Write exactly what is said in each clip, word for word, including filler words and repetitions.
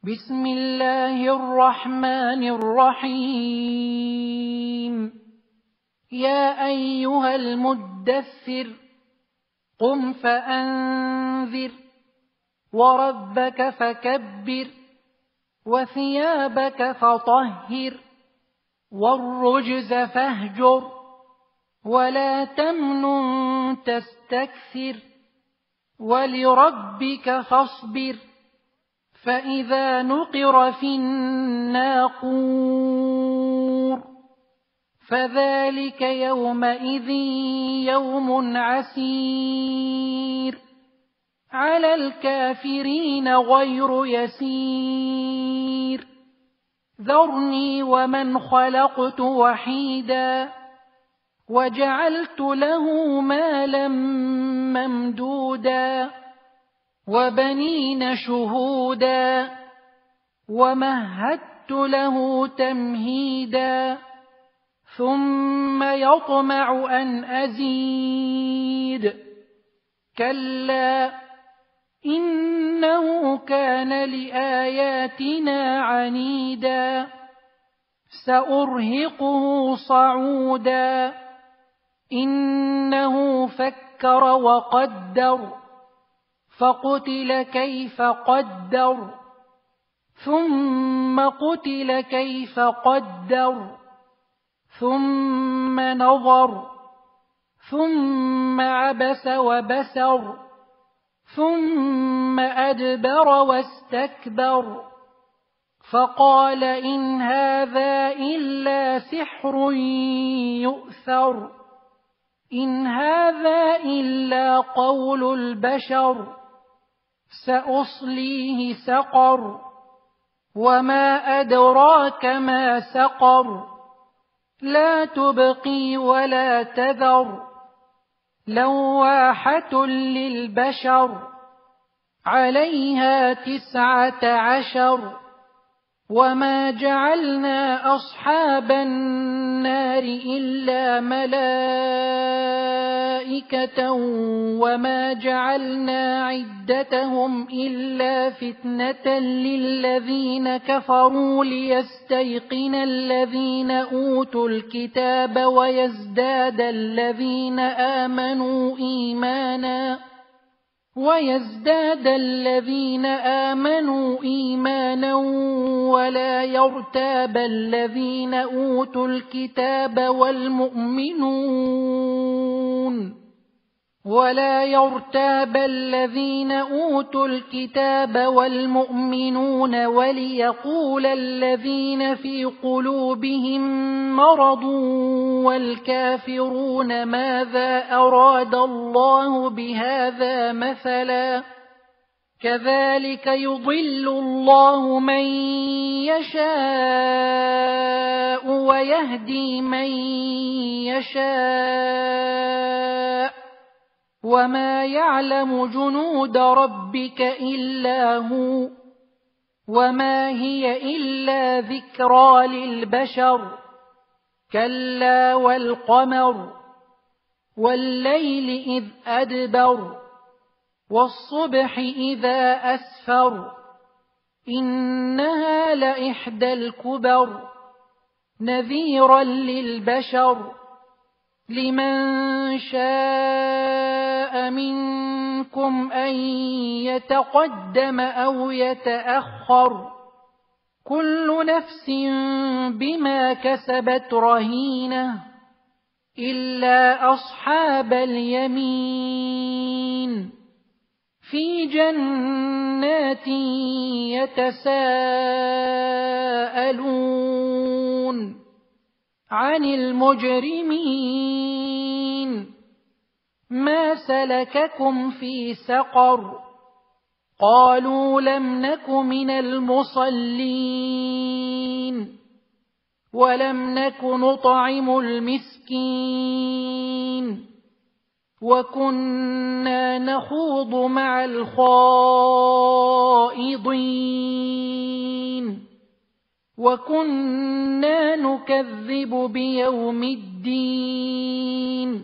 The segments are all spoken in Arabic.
بسم الله الرحمن الرحيم. يا أيها المدثر قم فأنذر وربك فكبر وثيابك فطهر والرجز فاهجر ولا تمنن تستكثر ولربك فاصبر فإذا نقر في الناقور فذلك يومئذ يوم عسير على الكافرين غير يسير. ذرني ومن خلقت وحيدا وجعلت له مالا ممدودا وبنين شهودا ومهدت له تمهيدا ثم يطمع أن أزيد كلا إنه كان لآياتنا عنيدا سأرهقه صعودا إنه فكر وقدر فقتل كيف قدر ثم قتل كيف قدر ثم نظر ثم عبس وبسر ثم أدبر واستكبر فقال إن هذا إلا سحر يؤثر إن هذا إلا قول البشر سأصليه سقر وما أدراك ما سقر لا تبقي ولا تذر لواحة للبشر عليها تسعة عشر وما جعلنا أصحاب النار إلا ملائكة وما جعلنا عدتهم إلا فتنة للذين كفروا ليستيقن الذين أوتوا الكتاب ويزداد الذين آمنوا إيمانا ويزداد الذين آمنوا إيمانا ولا يرتاب الذين أوتوا الكتاب والمؤمنون ولا يرتاب الذين أوتوا الكتاب والمؤمنون وليقول الذين في قلوبهم مرض والكافرون ماذا أراد الله بهذا مثلا كذلك يضل الله من يشاء ويهدي من يشاء وما يعلم جنود ربك إلا هو وما هي إلا ذكرى للبشر كلا والقمر والليل إذ أدبر والصبح إذا أسفر إنها لإحدى الكبر نذيرا للبشر لمن شاء منكم أن يتقدم أو يتأخر كل نفس بما كسبت رهينة إلا أصحاب اليمين في جنات يتساءلون عن المجرمين ما سلككم في سقر قالوا لم نك من المصلين ولم نك نطعم المسكين وكنا نخوض مع الخائضين وكنا نكذب بيوم الدين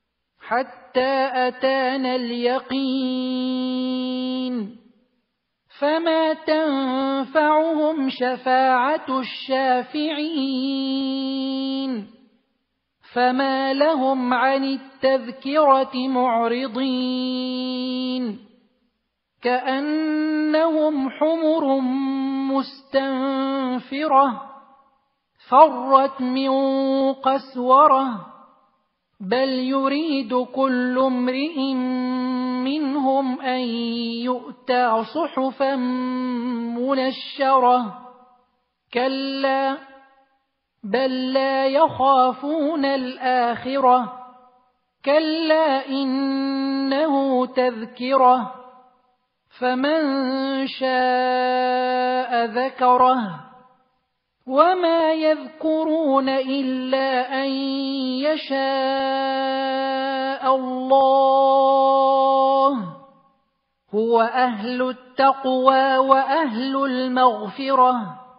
حتى أتانا اليقين فما تنفعهم شفاعة الشافعين فما لهم عن التذكرة معرضين كأنهم حمر مستنفرة فرت من قسورة بل يريد كل امرئ منهم أن يؤتى صحفا منشرة كلا بل لا يخافون الآخرة كلا إنه تذكرة فمن شاء ذكره وما يذكرون إلا أن يشاء الله هو أهل التقوى وأهل المغفرة